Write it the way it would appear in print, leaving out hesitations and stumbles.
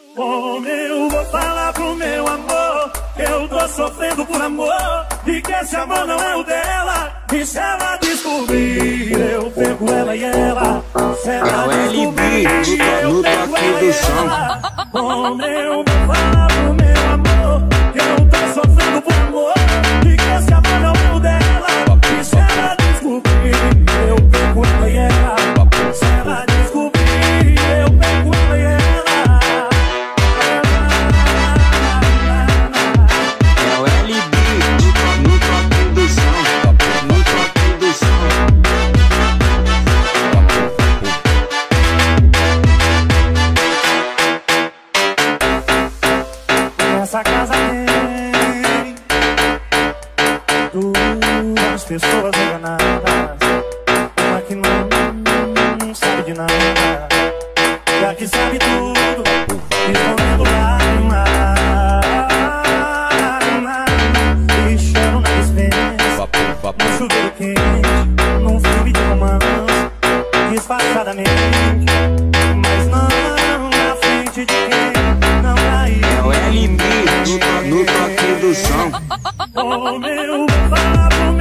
Como eu vou falar pro meu amor que eu tô sofrendo por amor e que esse amor não é o dela? E se ela descobrir, eu pego ela e ela. Se ela descobrir, eu pego ela e ela. Como eu vou falar pro meu amor que eu tô sofrendo por amor e que esse amor não é o dela? E se ela descobrir, eu pego ela e ela. Se ela descobrir, eu pego ela e ela. Essa casa tem duas pessoas enganadas, uma que não sabe de nada e a que sabe tudo, escondendo lágrimas e choro na dispensa, no chuveiro quente, num filme de romance, disfarçadamente, mas não na frente de quem não caiu. É o LB no toque do som. Oh, meu, fala pro